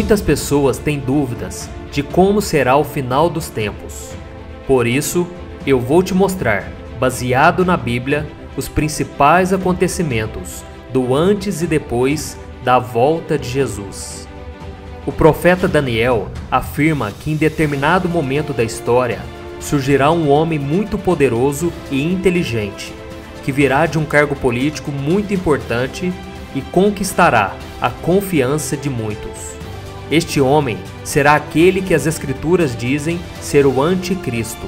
Muitas pessoas têm dúvidas de como será o final dos tempos. Por isso, eu vou te mostrar, baseado na Bíblia, os principais acontecimentos do antes e depois da volta de Jesus. O profeta Daniel afirma que em determinado momento da história surgirá um homem muito poderoso e inteligente, que virá de um cargo político muito importante e conquistará a confiança de muitos. Este homem será aquele que as Escrituras dizem ser o Anticristo.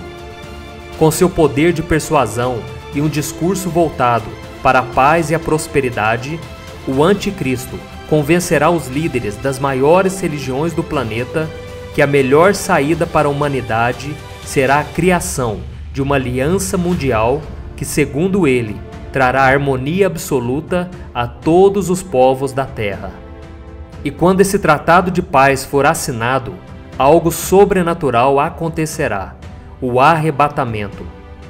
Com seu poder de persuasão e um discurso voltado para a paz e a prosperidade, o Anticristo convencerá os líderes das maiores religiões do planeta que a melhor saída para a humanidade será a criação de uma aliança mundial que, segundo ele, trará harmonia absoluta a todos os povos da Terra. E quando esse tratado de paz for assinado, algo sobrenatural acontecerá: o arrebatamento.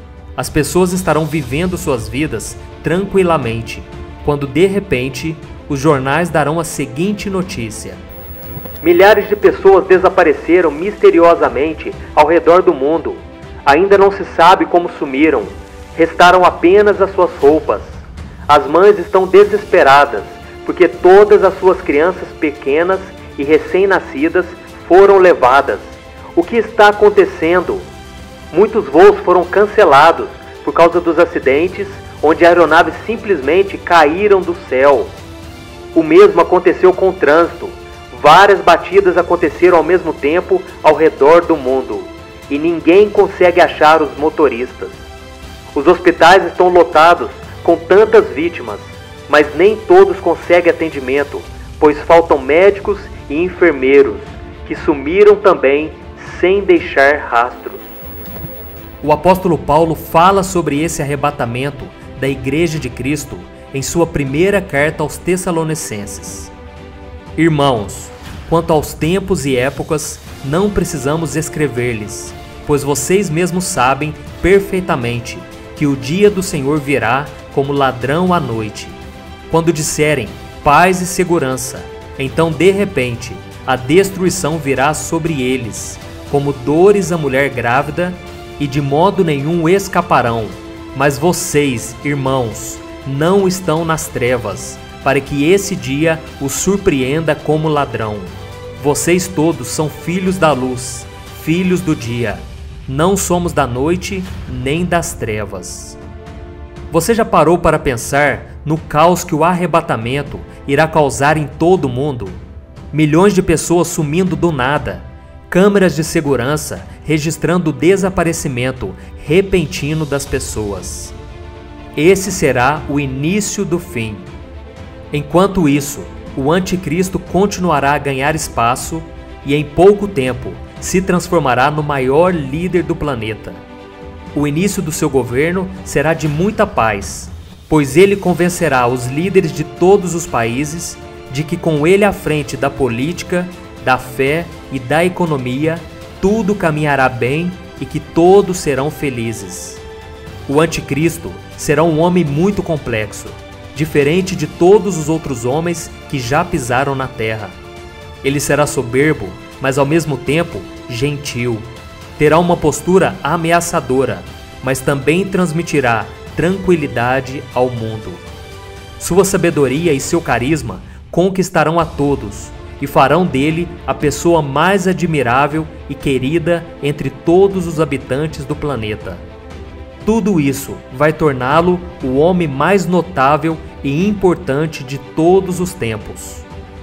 As pessoas estarão vivendo suas vidas tranquilamente, quando de repente os jornais darão a seguinte notícia: milhares de pessoas desapareceram misteriosamente ao redor do mundo. Ainda não se sabe como sumiram. Restaram apenas as suas roupas. As mães estão desesperadas, porque todas as suas crianças pequenas e recém-nascidas foram levadas. O que está acontecendo? Muitos voos foram cancelados por causa dos acidentes, onde aeronaves simplesmente caíram do céu. O mesmo aconteceu com o trânsito. Várias batidas aconteceram ao mesmo tempo ao redor do mundo, e ninguém consegue achar os motoristas. Os hospitais estão lotados com tantas vítimas, mas nem todos conseguem atendimento, pois faltam médicos e enfermeiros, que sumiram também sem deixar rastros. O apóstolo Paulo fala sobre esse arrebatamento da Igreja de Cristo em sua primeira carta aos Tessalonicenses. Irmãos, quanto aos tempos e épocas, não precisamos escrever-lhes, pois vocês mesmos sabem perfeitamente que o dia do Senhor virá como ladrão à noite. Quando disserem paz e segurança, então de repente a destruição virá sobre eles, como dores à mulher grávida, e de modo nenhum escaparão. Mas vocês, irmãos, não estão nas trevas, para que esse dia os surpreenda como ladrão. Vocês todos são filhos da luz, filhos do dia. Não somos da noite nem das trevas. Você já parou para pensar no caos que o arrebatamento irá causar em todo o mundo? Milhões de pessoas sumindo do nada, câmeras de segurança registrando o desaparecimento repentino das pessoas. Esse será o início do fim. Enquanto isso, o Anticristo continuará a ganhar espaço e em pouco tempo se transformará no maior líder do planeta. O início do seu governo será de muita paz, pois ele convencerá os líderes de todos os países de que com ele à frente da política, da fé e da economia, tudo caminhará bem e que todos serão felizes. O Anticristo será um homem muito complexo, diferente de todos os outros homens que já pisaram na terra. Ele será soberbo, mas ao mesmo tempo gentil. Terá uma postura ameaçadora, mas também transmitirá tranquilidade ao mundo. Sua sabedoria e seu carisma conquistarão a todos e farão dele a pessoa mais admirável e querida entre todos os habitantes do planeta. Tudo isso vai torná-lo o homem mais notável e importante de todos os tempos.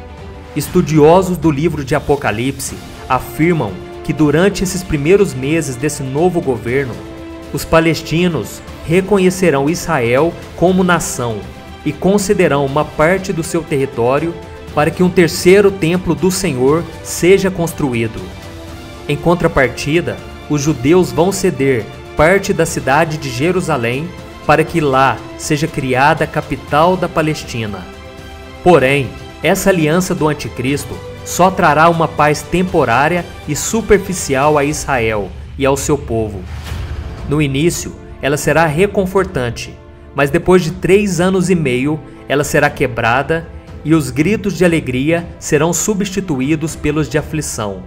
Estudiosos do livro de Apocalipse afirmam que durante esses primeiros meses desse novo governo, os palestinos reconhecerão Israel como nação e concederão uma parte do seu território para que um terceiro templo do Senhor seja construído. Em contrapartida, os judeus vão ceder parte da cidade de Jerusalém para que lá seja criada a capital da Palestina. Porém, essa aliança do Anticristo só trará uma paz temporária e superficial a Israel e ao seu povo. No início, ela será reconfortante, mas depois de 3 anos e meio, ela será quebrada e os gritos de alegria serão substituídos pelos de aflição.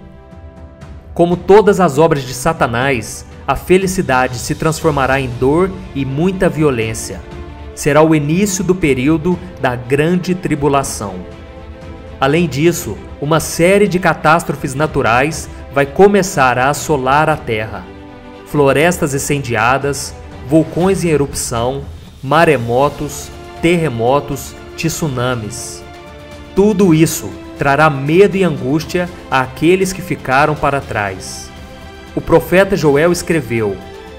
Como todas as obras de Satanás, a felicidade se transformará em dor e muita violência. Será o início do período da grande tribulação. Além disso, uma série de catástrofes naturais vai começar a assolar a Terra. Florestas incendiadas, vulcões em erupção, maremotos, terremotos, tsunamis. Tudo isso trará medo e angústia àqueles que ficaram para trás. O profeta Joel escreveu: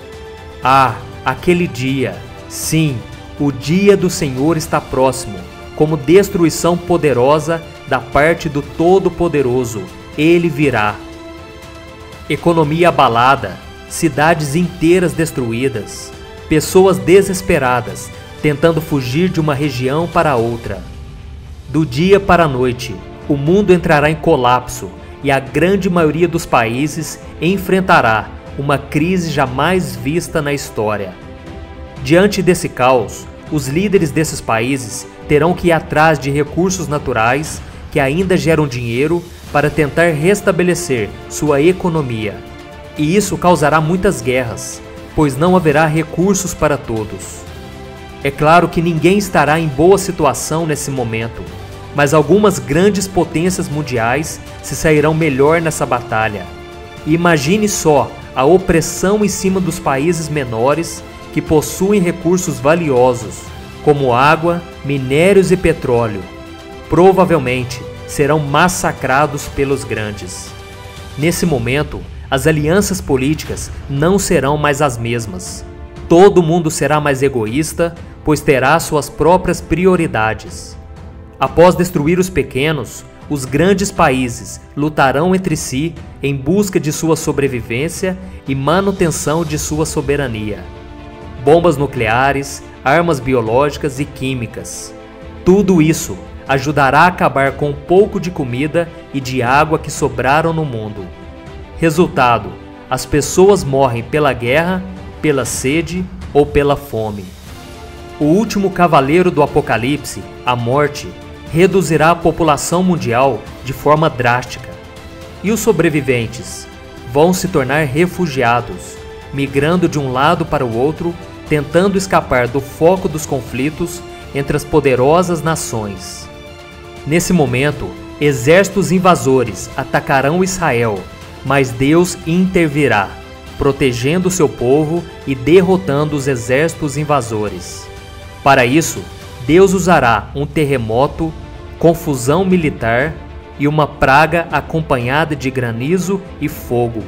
"Ah, aquele dia, sim, o dia do Senhor está próximo, como destruição poderosa da parte do Todo-Poderoso, ele virá." Economia abalada, cidades inteiras destruídas, pessoas desesperadas tentando fugir de uma região para outra. Do dia para a noite, o mundo entrará em colapso e a grande maioria dos países enfrentará uma crise jamais vista na história. Diante desse caos, os líderes desses países terão que ir atrás de recursos naturais que ainda geram dinheiro para tentar restabelecer sua economia. E isso causará muitas guerras, pois não haverá recursos para todos. É claro que ninguém estará em boa situação nesse momento, mas algumas grandes potências mundiais se sairão melhor nessa batalha. E imagine só a opressão em cima dos países menores que possuem recursos valiosos, como água, minérios e petróleo. Provavelmente serão massacrados pelos grandes. Nesse momento, as alianças políticas não serão mais as mesmas. Todo mundo será mais egoísta, pois terá suas próprias prioridades. Após destruir os pequenos, os grandes países lutarão entre si em busca de sua sobrevivência e manutenção de sua soberania. Bombas nucleares, armas biológicas e químicas. Tudo isso ajudará a acabar com um pouco de comida e de água que sobraram no mundo. Resultado: as pessoas morrem pela guerra, pela sede ou pela fome. O último cavaleiro do Apocalipse, a morte, reduzirá a população mundial de forma drástica. E os sobreviventes vão se tornar refugiados, migrando de um lado para o outro, tentando escapar do foco dos conflitos entre as poderosas nações. Nesse momento, exércitos invasores atacarão Israel, mas Deus intervirá, protegendo seu povo e derrotando os exércitos invasores. Para isso, Deus usará um terremoto, confusão militar e uma praga acompanhada de granizo e fogo.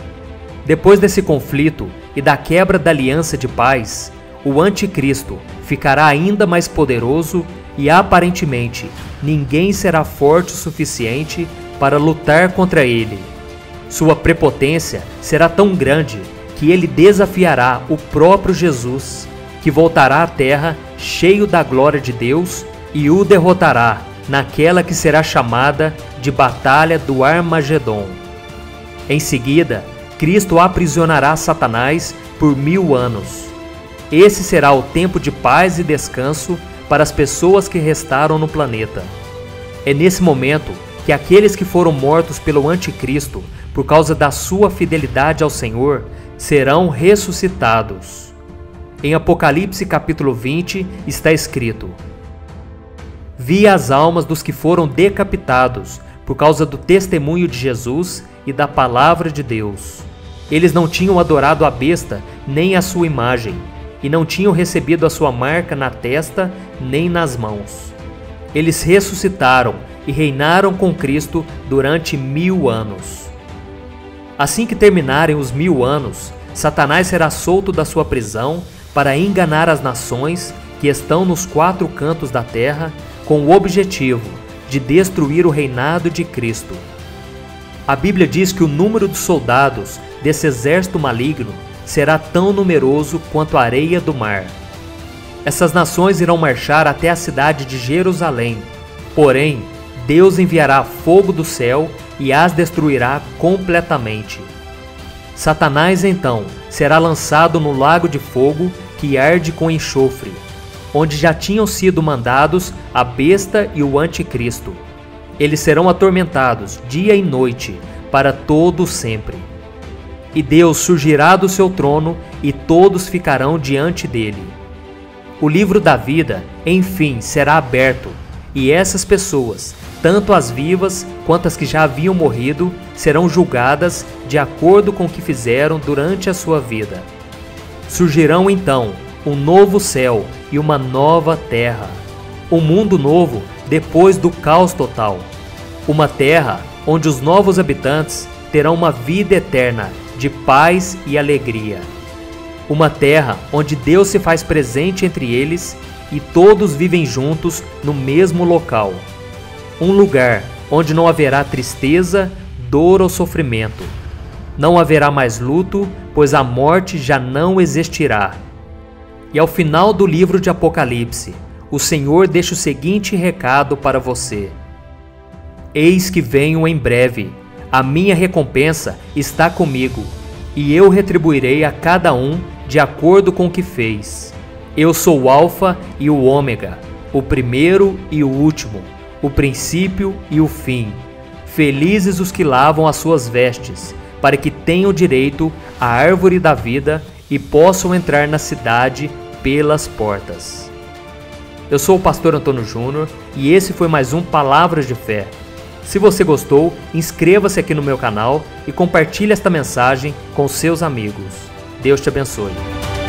Depois desse conflito e da quebra da aliança de paz, o anticristo ficará ainda mais poderoso e aparentemente ninguém será forte o suficiente para lutar contra ele. Sua prepotência será tão grande que ele desafiará o próprio Jesus, que voltará à terra cheio da glória de Deus e o derrotará naquela que será chamada de Batalha do Armagedon. Em seguida, Cristo aprisionará Satanás por 1000 anos. Esse será o tempo de paz e descanso para as pessoas que restaram no planeta. É nesse momento que aqueles que foram mortos pelo anticristo por causa da sua fidelidade ao Senhor serão ressuscitados. Em Apocalipse capítulo 20 está escrito: "Vi as almas dos que foram decapitados por causa do testemunho de Jesus e da palavra de Deus. Eles não tinham adorado a besta nem a sua imagem, e não tinham recebido a sua marca na testa nem nas mãos. Eles ressuscitaram e reinaram com Cristo durante 1000 anos. Assim que terminarem os 1000 anos, Satanás será solto da sua prisão para enganar as nações que estão nos 4 cantos da terra, com o objetivo de destruir o reinado de Cristo. A Bíblia diz que o número de soldados desse exército maligno será tão numeroso quanto a areia do mar. Essas nações irão marchar até a cidade de Jerusalém, porém, Deus enviará fogo do céu e as destruirá completamente. Satanás, então, será lançado no lago de fogo que arde com enxofre. onde já tinham sido mandados a besta e o anticristo. Eles serão atormentados dia e noite, para todo sempre. E Deus surgirá do seu trono e todos ficarão diante dele. O livro da vida, enfim, será aberto, e essas pessoas, tanto as vivas quanto as que já haviam morrido, serão julgadas de acordo com o que fizeram durante a sua vida. Surgirão então um novo céu e uma nova terra. Um mundo novo depois do caos total. Uma terra onde os novos habitantes terão uma vida eterna de paz e alegria. Uma terra onde Deus se faz presente entre eles e todos vivem juntos no mesmo local. Um lugar onde não haverá tristeza, dor ou sofrimento. Não haverá mais luto, pois a morte já não existirá. E ao final do livro de Apocalipse, o Senhor deixa o seguinte recado para você: Eis que venho em breve, a minha recompensa está comigo, e eu retribuirei a cada um de acordo com o que fez. Eu sou o Alfa e o Ômega, o primeiro e o último, o princípio e o fim. Felizes os que lavam as suas vestes, para que tenham direito à árvore da vida e possam entrar na cidade pelas portas. Eu sou o pastor Antônio Júnior e esse foi mais um Palavras de Fé. Se você gostou, inscreva-se aqui no meu canal e compartilhe esta mensagem com seus amigos. Deus te abençoe.